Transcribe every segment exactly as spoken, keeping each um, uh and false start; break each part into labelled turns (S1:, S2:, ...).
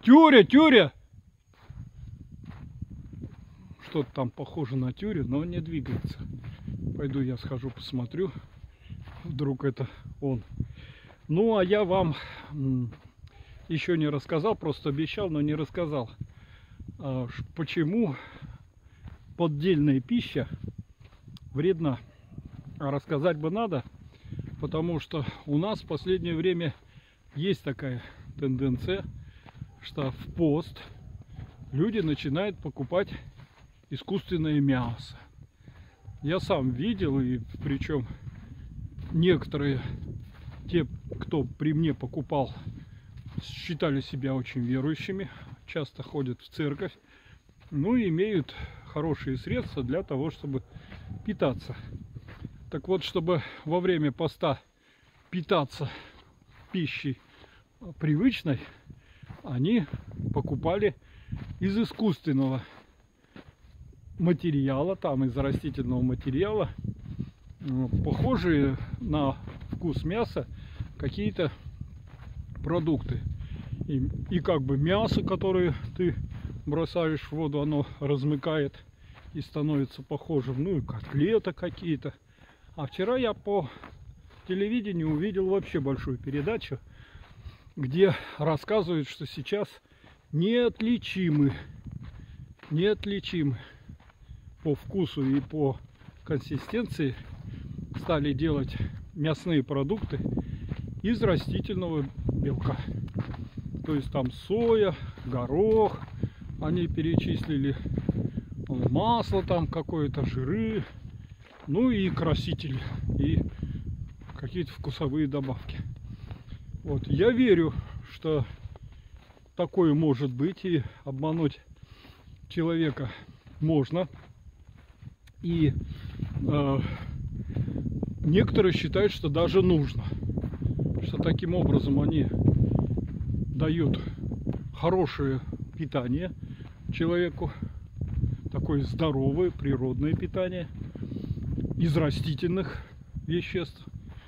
S1: Тюря, Тюря! Что-то там похоже на тюрю, но не двигается. Пойду я схожу, посмотрю. Вдруг это он. Ну, а я вам еще не рассказал, просто обещал, но не рассказал. Почему поддельная пища вредна. А рассказать бы надо, потому что у нас в последнее время есть такая тенденция, что в пост люди начинают покупать искусственное мясо. Я сам видел, и причем некоторые, те, кто при мне покупал, считали себя очень верующими, часто ходят в церковь, ну и имеют хорошие средства для того, чтобы питаться. Так вот, чтобы во время поста питаться пищей привычной, они покупали из искусственного материала, там из растительного материала, похожие на вкус мяса какие-то продукты. И, и как бы мясо, которое ты бросаешь в воду, оно размыкает и становится похожим. Ну и котлеты какие-то. А вчера я по телевидению увидел вообще большую передачу, где рассказывают, что сейчас неотличимы, неотличимы по вкусу и по консистенции стали делать мясные продукты из растительного белка. То есть там соя, горох, они перечислили, масло там какое-то, жиры, ну и красители, и какие-то вкусовые добавки. Вот, я верю, что такое может быть, и обмануть человека можно. И э, некоторые считают, что даже нужно, что таким образом они дают хорошее питание человеку, такое здоровое, природное питание из растительных веществ.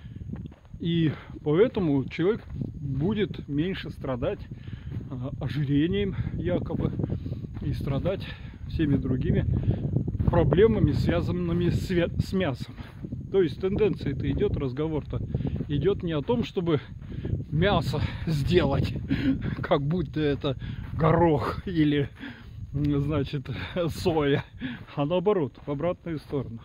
S1: И поэтому человек будет меньше страдать ожирением якобы и страдать всеми другими проблемами, связанными с мясом. То есть тенденция-то идет, разговор-то идет не о том, чтобы мясо сделать, как будто это горох или, значит, соя, а наоборот, в обратную сторону.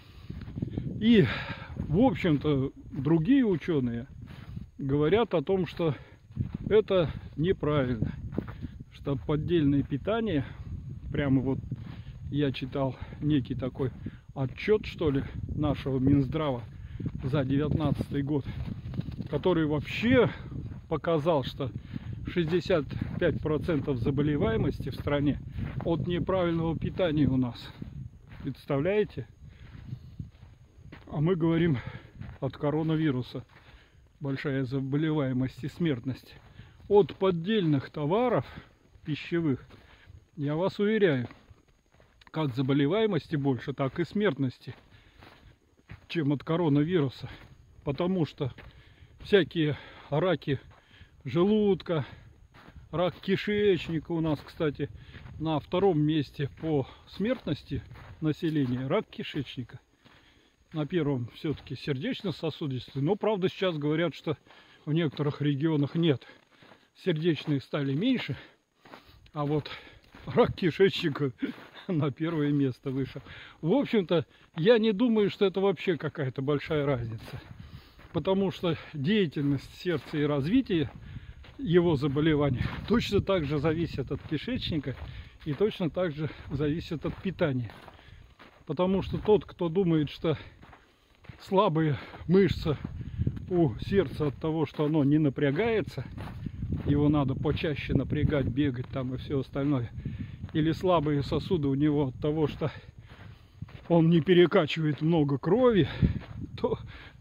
S1: И, в общем-то, другие ученые говорят о том, что это неправильно, что поддельное питание, прямо вот я читал некий такой отчет, что ли, нашего Минздрава за девятнадцатый год, который вообще показал, что шестьдесят пять процентов заболеваемости в стране от неправильного питания у нас. Представляете? А мы говорим от коронавируса. Большая заболеваемость и смертность. От поддельных товаров пищевых, я вас уверяю, как заболеваемости больше, так и смертности, чем от коронавируса. Потому что всякие раки желудка, рак кишечника у нас, кстати, на втором месте по смертности населения рак кишечника. На первом все-таки сердечно-сосудистый. Но, правда, сейчас говорят, что в некоторых регионах нет. Сердечные стали меньше, а вот рак кишечника на первое место вышел. В общем-то, я не думаю, что это вообще какая-то большая разница. Потому что деятельность сердца и развитие его заболеваний точно так же зависит от кишечника и точно так же зависит от питания. Потому что тот, кто думает, что слабые мышцы у сердца от того, что оно не напрягается, его надо почаще напрягать, бегать там и все остальное, или слабые сосуды у него от того, что он не перекачивает много крови, то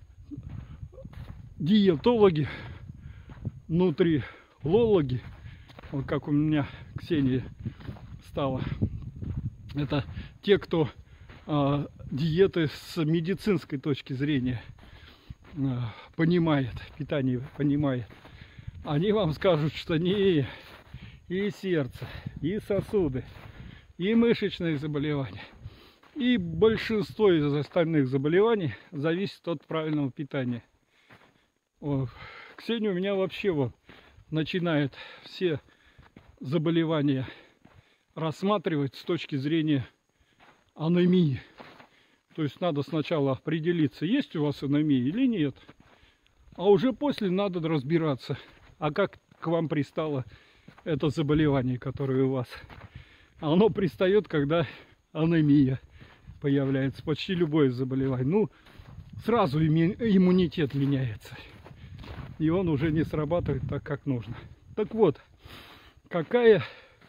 S1: диетологи, нутрилологи, вот как у меня Ксения стала, это те, кто э, диеты с медицинской точки зрения э, понимает, питание понимает, они вам скажут, что не, и сердце, и сосуды, и мышечные заболевания. И большинство из остальных заболеваний зависит от правильного питания. О, Ксения у меня вообще вот начинает все заболевания рассматривать с точки зрения анемии. То есть надо сначала определиться, есть у вас анемия или нет. А уже после надо разбираться, а как к вам пристало это заболевание, которое у вас. Оно пристает, когда анемия появляется. Почти любое заболевание. Ну, сразу иммунитет меняется. И он уже не срабатывает так, как нужно. Так вот, какая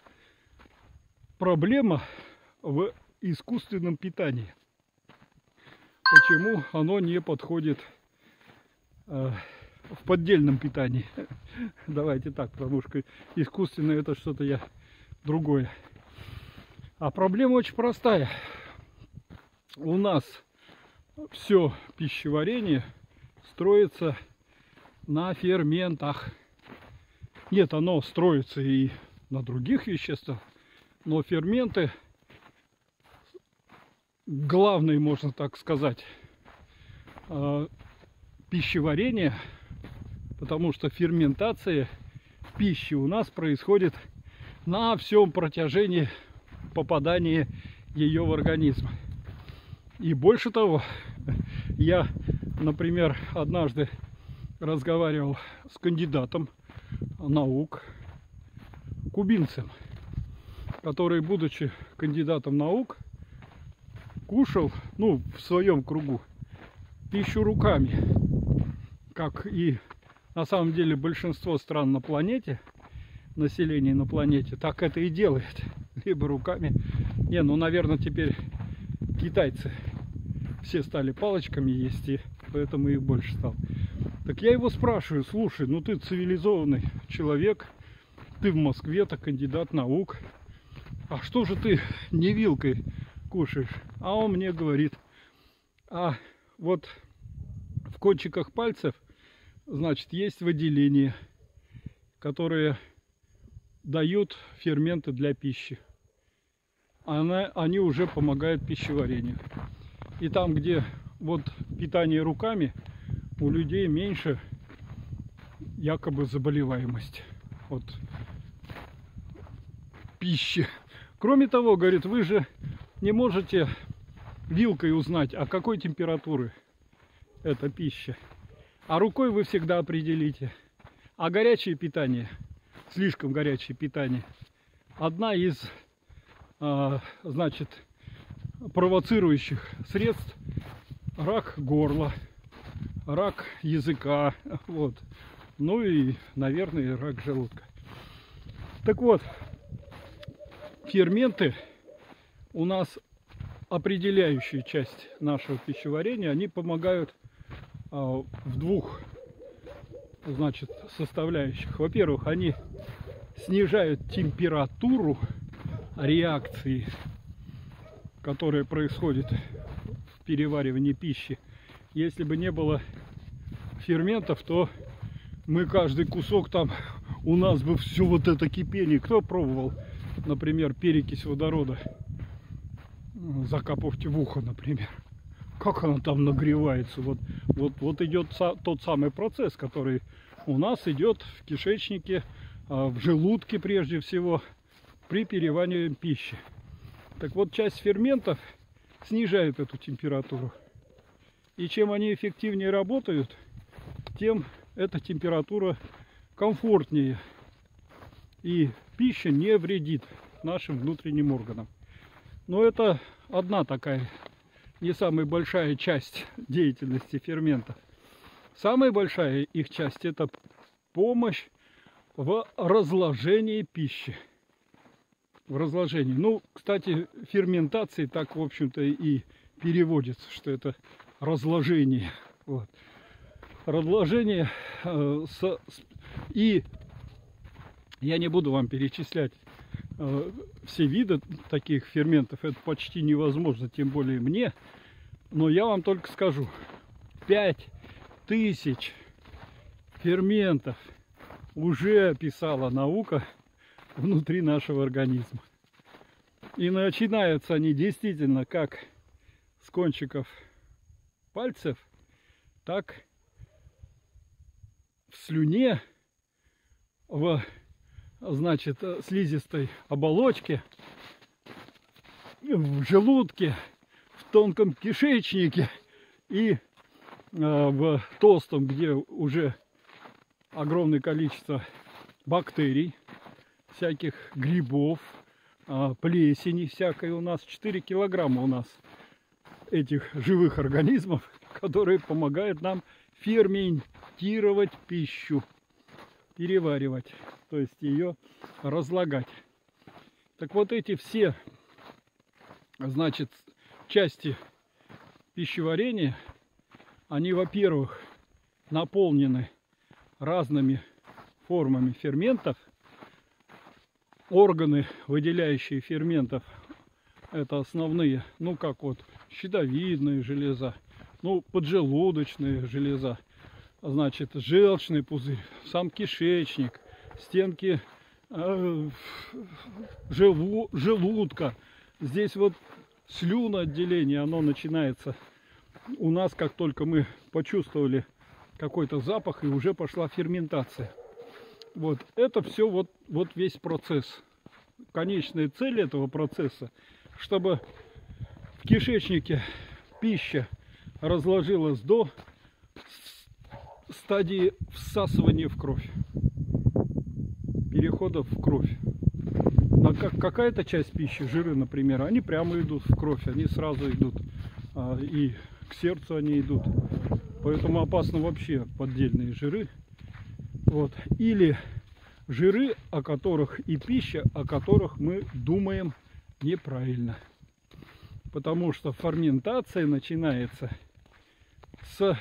S1: проблема в искусственном питании? Почему оно не подходит э, в поддельном питании? Давайте так, потому что искусственное это что-то я другое. А проблема очень простая. У нас все пищеварение строится на ферментах. Нет, оно строится и на других веществах, но ферменты главное, можно так сказать, пищеварение, потому что ферментация пищи у нас происходит на всем протяжении попадания ее в организм. И больше того, я, например, однажды разговаривал с кандидатом наук, кубинцем, который, будучи кандидатом наук, кушал, ну, в своем кругу, пищу руками, как и на самом деле большинство стран на планете, население на планете, так это и делает, либо руками. Не, ну, наверное, теперь китайцы все стали палочками есть, и поэтому их больше стало. Так я его спрашиваю: слушай, ну ты цивилизованный человек, ты в Москве, ты кандидат наук, а что же ты не вилкой кушаешь? А он мне говорит: а вот в кончиках пальцев, значит, есть выделения, которые дают ферменты для пищи. Она, они уже помогают пищеварению. И там, где вот питание руками, у людей меньше якобы заболеваемость от пищи. Кроме того, говорит, вы же не можете вилкой узнать, а какой температуры эта пища. А рукой вы всегда определите. А горячее питание, слишком горячее питание, одна из, а, значит, провоцирующих средств рак горла, рак языка, вот. Ну и, наверное, рак желудка. Так вот, ферменты у нас определяющая часть нашего пищеварения. Они помогают а, в двух, значит, составляющих. Во-первых, они снижают температуру реакции, которая происходит в переваривании пищи. Если бы не было ферментов, то мы каждый кусок там, у нас бы все вот это кипение. Кто пробовал, например, перекись водорода? Закапывайте в ухо, например. Как она там нагревается. Вот, вот, вот идет тот самый процесс, который у нас идет в кишечнике, в желудке прежде всего, при переваривании пищи. Так вот, часть ферментов снижает эту температуру. И чем они эффективнее работают, тем эта температура комфортнее. И пища не вредит нашим внутренним органам. Но это одна такая не самая большая часть деятельности ферментов. Самая большая их часть — это помощь в разложении пищи. В разложении. Ну, кстати, ферментации так, в общем-то, и переводится, что это разложение. Вот. Разложение э, с, с, и я не буду вам перечислять э, все виды таких ферментов, это почти невозможно, тем более мне, но я вам только скажу: пять тысяч ферментов уже описала наука внутри нашего организма. И начинаются они действительно как с кончиков пальцев, так в слюне, в, значит, слизистой оболочке, в желудке, в тонком кишечнике и э, в толстом, где уже огромное количество бактерий, всяких грибов, э, плесени всякой у нас. четыре килограмма у нас этих живых организмов, которые помогают нам ферментировать пищу, переваривать, то есть ее разлагать. Так вот эти все, значит, части пищеварения, они, во-первых, наполнены разными формами ферментов. Органы, выделяющие ферментов, это основные, ну как вот щитовидная железа, ну поджелудочная железа, значит желчный пузырь, сам кишечник, стенки э, желу, желудка. Здесь вот слюноотделение, оно начинается у нас, как только мы почувствовали какой-то запах, и уже пошла ферментация. Вот это все, вот, вот весь процесс. Конечная цель этого процесса, чтобы в кишечнике пища разложилась до стадии всасывания в кровь, перехода в кровь. А как, какая-то часть пищи, жиры, например, они прямо идут в кровь, они сразу идут, а, и к сердцу они идут. Поэтому опасно вообще поддельные жиры. Вот. Или жиры, о которых и пища, о которых мы думаем неправильно. Потому что ферментация начинается с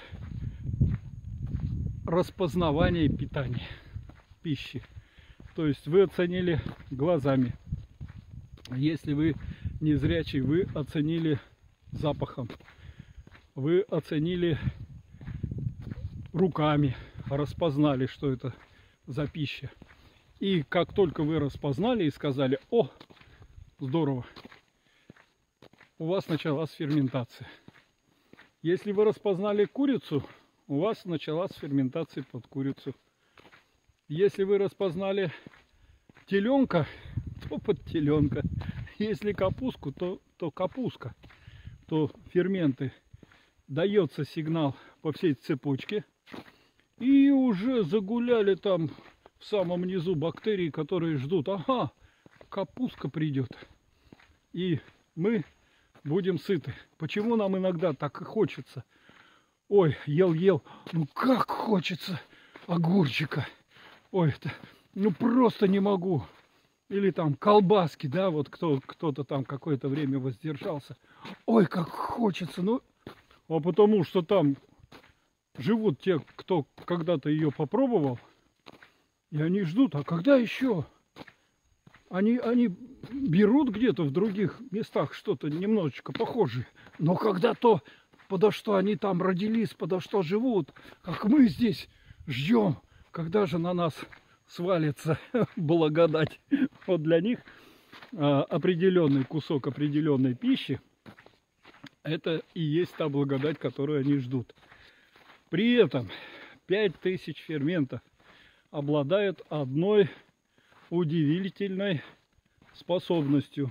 S1: распознавания питания, пищи. То есть вы оценили глазами. Если вы незрячий, вы оценили запахом. Вы оценили руками, распознали, что это за пища. И как только вы распознали и сказали: о, здорово, у вас началась ферментация. Если вы распознали курицу, у вас началась ферментация под курицу. Если вы распознали теленка, то под теленка. Если капустку, то, то капустка. То ферменты, дается сигнал по всей цепочке. И уже загуляли там в самом низу бактерии, которые ждут. Ага, капустка придет. И мы будем сыты. Почему нам иногда так и хочется? Ой, ел-ел, ну как хочется огурчика. Ой, это, ну просто не могу. Или там колбаски, да, вот кто, кто-то там какое-то время воздержался. Ой, как хочется, ну, а потому что там живут те, кто когда-то ее попробовал, и они ждут, а когда еще? Они, они берут где-то в других местах что-то немножечко похожее, но когда то, подо что они там родились, подо что живут, как мы здесь ждем, когда же на нас свалится благодать. Вот для них а, определенный кусок определенной пищи, это и есть та благодать, которую они ждут. При этом пять тысяч ферментов обладают одной удивительной способностью,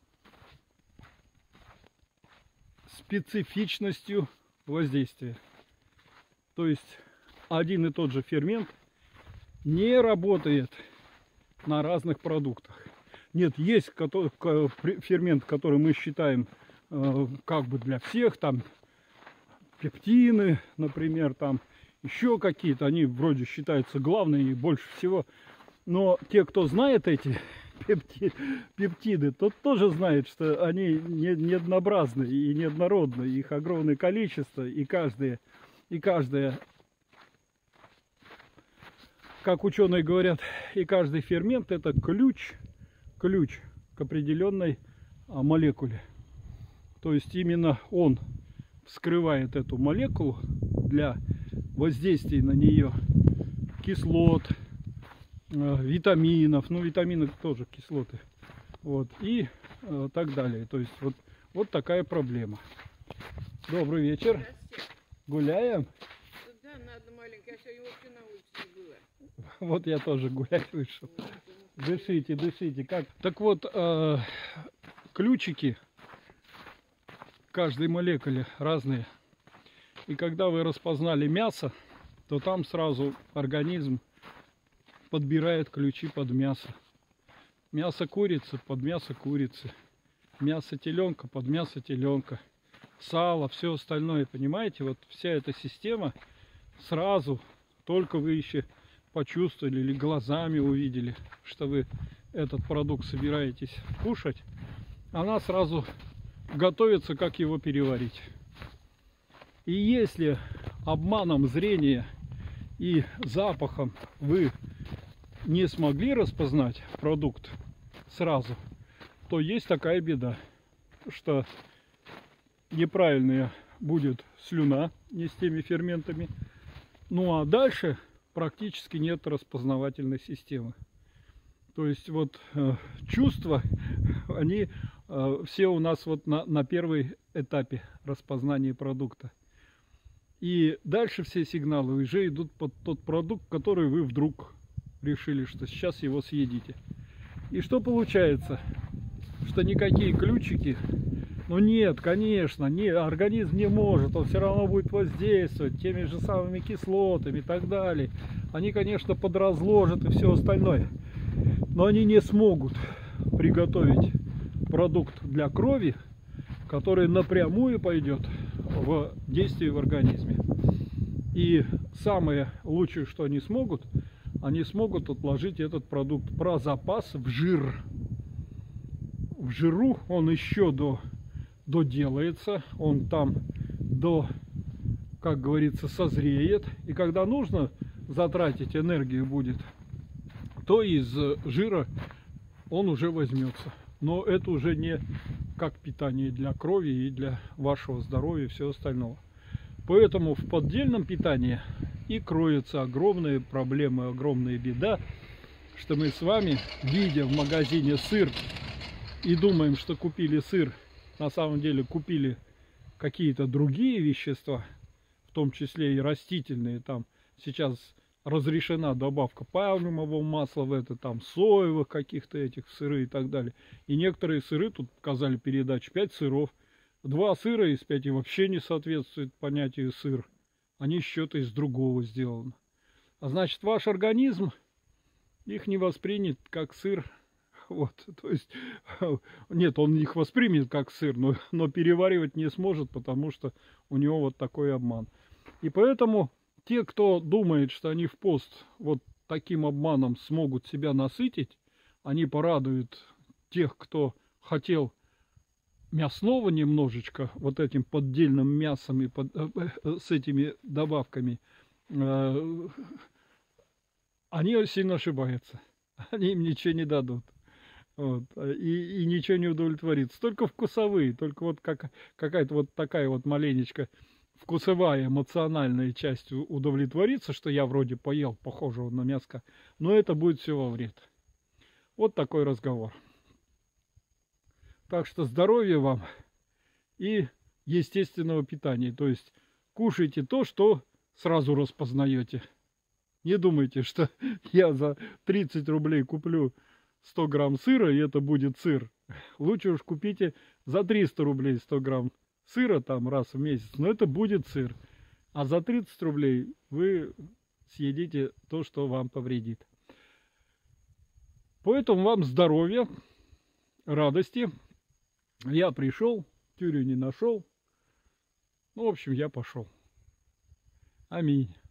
S1: специфичностью воздействия. То есть один и тот же фермент не работает на разных продуктах. Нет, есть фермент, который мы считаем как бы для всех, там пептины, например, там еще какие-то, они вроде считаются главными и больше всего. Но те, кто знает эти пепти, пептиды, тот тоже знает, что они не, не однообразны и неоднородны, их огромное количество, и каждая, и каждая, как ученые говорят, и каждый фермент — это ключ, ключ к определенной молекуле. То есть именно он вскрывает эту молекулу для воздействия на нее кислот, витаминов, ну витамины тоже кислоты, вот, и э, так далее. То есть вот, вот такая проблема. Добрый вечер. Гуляем?
S2: Да, надо маленько, я сегодня вообще на улице не была.
S1: Вот я тоже гулять вышел. Дышите, дышите. Как? Так вот, э, ключики каждой молекуле разные. И когда вы распознали мясо, то там сразу организм подбирает ключи под мясо. Мясо курицы под мясо курицы. Мясо теленка под мясо теленка. Сало, все остальное, понимаете? Вот вся эта система сразу, только вы еще почувствовали или глазами увидели, что вы этот продукт собираетесь кушать, она сразу готовится, как его переварить. И если обманом зрения и запахом вы не смогли распознать продукт сразу, то есть такая беда, что неправильная будет слюна, не с теми ферментами. Ну а дальше практически нет распознавательной системы. То есть вот э, чувства, они э, все у нас вот на, на первом этапе распознания продукта. И дальше все сигналы уже идут под тот продукт, который вы вдруг решили, что сейчас его съедите. И что получается? Что никакие ключики, ну нет, конечно, не, организм не может, он все равно будет воздействовать теми же самыми кислотами и так далее. Они, конечно, подразложат и все остальное, но они не смогут приготовить продукт для крови, который напрямую пойдет в действие в организме. И самое лучшее, что они смогут, они смогут отложить этот продукт про запас в жир. В жиру он еще до, доделается, он там до, как говорится, созреет. И когда нужно затратить энергию будет, то из жира он уже возьмется. Но это уже не как питание для крови и для вашего здоровья и всего остального. Поэтому в поддельном питании и кроется огромные проблемы, огромная беда, что мы с вами, видя в магазине сыр и думаем, что купили сыр, на самом деле купили какие-то другие вещества, в том числе и растительные. Там сейчас разрешена добавка пальмового масла в это, там соевых каких-то этих сыры и так далее. И некоторые сыры, тут показали передачу, пять сыров. Два сыра из пяти вообще не соответствует понятию сыр. Они что-то из другого сделаны. А значит, ваш организм их не воспринят как сыр. Вот, то есть, нет, он их воспримет как сыр, но, но переваривать не сможет, потому что у него вот такой обман. И поэтому те, кто думает, что они в пост вот таким обманом смогут себя насытить, они порадуют тех, кто хотел мясного немножечко, вот этим поддельным мясом и под, э, э, с этими добавками, э, они сильно ошибаются. Они им ничего не дадут. Вот, и, и ничего не удовлетворится. Только вкусовые, только вот как, какая-то вот такая вот маленечко вкусовая, эмоциональная часть удовлетворится, что я вроде поел похожего на мяско, но это будет все во вред. Вот такой разговор. Так что здоровья вам и естественного питания. То есть кушайте то, что сразу распознаете. Не думайте, что я за тридцать рублей куплю сто грамм сыра, и это будет сыр. Лучше уж купите за триста рублей сто грамм сыра там раз в месяц, но это будет сыр. А за тридцать рублей вы съедите то, что вам повредит. Поэтому вам здоровья, радости. Я пришел, тюрю не нашел. Ну, в общем, я пошел. Аминь.